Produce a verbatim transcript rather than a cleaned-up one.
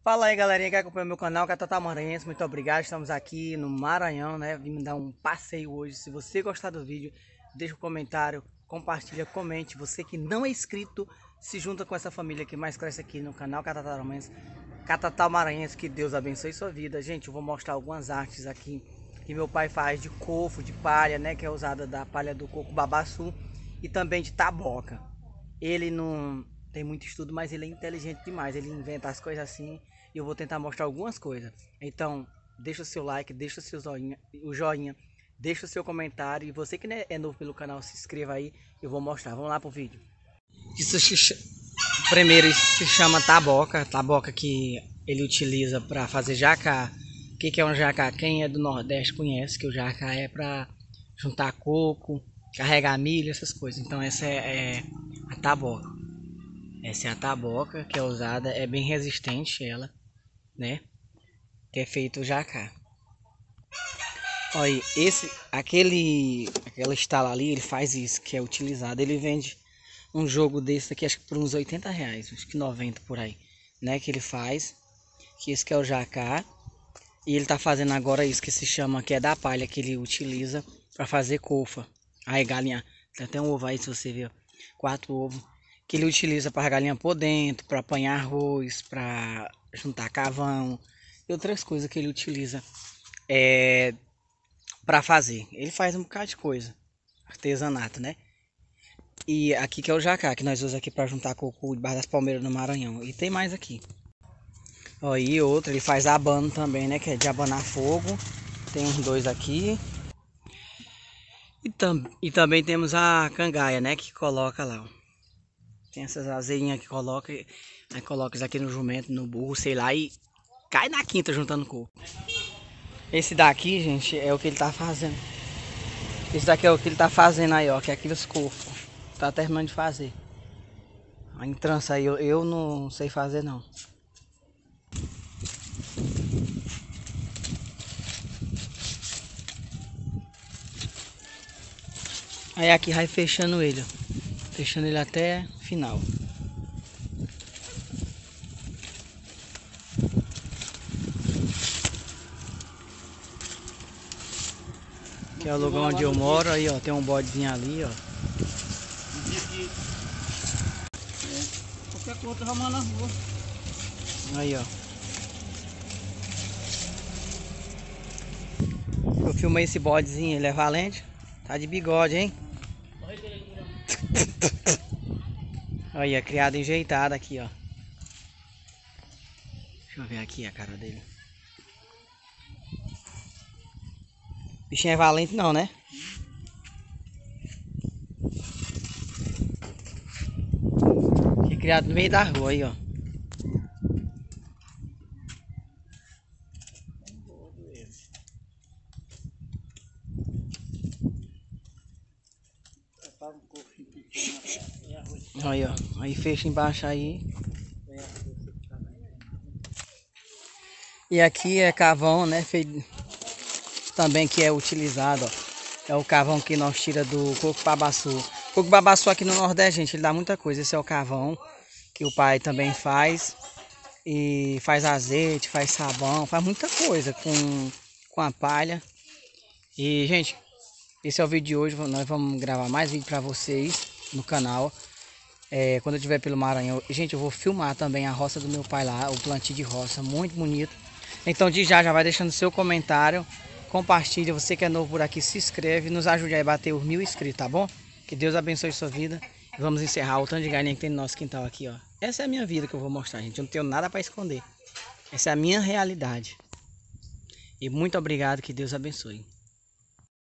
Fala aí, galerinha que acompanha meu canal, Catatá Maranhense, muito obrigado. Estamos aqui no Maranhão, né? Vim dar um passeio hoje. Se você gostar do vídeo, deixa um comentário, compartilha, comente. Você que não é inscrito, se junta com essa família que mais cresce aqui no canal Catatá Maranhense. Catatá Maranhense, que Deus abençoe sua vida. Gente, eu vou mostrar algumas artes aqui que meu pai faz de cofo, de palha, né? Que é usada da palha do coco babaçu e também de taboca. Ele não tem muito estudo, mas ele é inteligente demais. Ele inventa as coisas assim. E eu vou tentar mostrar algumas coisas. Então, deixa o seu like, deixa o seu joinha, o joinha, deixa o seu comentário. E você que é novo pelo canal, se inscreva aí. Eu vou mostrar. Vamos lá pro vídeo. Isso se, primeiro isso se chama taboca. Taboca que ele utiliza para fazer jacá. O que, que é um jacá? Quem é do Nordeste conhece que o jacá é para juntar coco, carregar milho, essas coisas. Então essa é, é a taboca. Essa é a taboca que é usada, é bem resistente ela, né? Que é feito o jacá. Olha, esse, aquele, aquela estala ali, ele faz isso, que é utilizado. Ele vende um jogo desse aqui, acho que por uns oitenta reais, acho que noventa por aí, né? Que ele faz, que esse que é o jacá. E ele tá fazendo agora isso que se chama, que é da palha, que ele utiliza para fazer cofa. Aí galinha, tem até um ovo aí se você ver, quatro ovos. Que ele utiliza para galinha por dentro, para apanhar arroz, para juntar cavão e outras coisas que ele utiliza é, para fazer. Ele faz um bocado de coisa, artesanato, né? E aqui que é o jacá, que nós usamos aqui para juntar coco debaixo das palmeiras no Maranhão. E tem mais aqui. Ó, e outro, ele faz abano também, né? Que é de abanar fogo. Tem uns dois aqui. E, tam e também temos a cangaia, né? Que coloca lá, ó. Tem essas azeinhas que coloca, aí coloca isso aqui no jumento, no burro, sei lá, e cai na quinta juntando coco. Esse daqui, gente, é o que ele tá fazendo. Esse daqui é o que ele tá fazendo aí, ó, que é aqueles cocos. Tá terminando de fazer. A entrança aí, eu, eu não sei fazer não. Aí aqui vai fechando ele, ó. Fechando ele até final. Que é o lugar onde eu moro, aí ó, tem um bodezinho ali, ó. Qualquer coisa vai mandar na rua. Aí ó. Eu filmei esse bodezinho, ele é valente. Tá de bigode, hein? Olha, criado enjeitado aqui, ó. Deixa eu ver aqui a cara dele. Bichinho é valente não, né? Que criado no meio da rua aí, ó. Aí, ó. Aí fecha embaixo aí. E aqui é cavão, né? Feito também que é utilizado, ó. É o cavão que nós tira do coco babaçu. O coco babaçu aqui no Nordeste, gente, ele dá muita coisa. Esse é o cavão que o pai também faz. E faz azeite, faz sabão, faz muita coisa com, com a palha. E, gente, esse é o vídeo de hoje. Nós vamos gravar mais vídeo para vocês no canal. É, quando eu estiver pelo Maranhão. Gente, eu vou filmar também a roça do meu pai lá, o plantio de roça, muito bonito. Então, de já, já vai deixando seu comentário, compartilha. Você que é novo por aqui, se inscreve, nos ajude a bater os mil inscritos, tá bom? Que Deus abençoe sua vida. E vamos encerrar o tanto de galinha que tem no nosso quintal aqui, ó. Essa é a minha vida que eu vou mostrar, gente. Eu não tenho nada para esconder. Essa é a minha realidade. E muito obrigado, que Deus abençoe.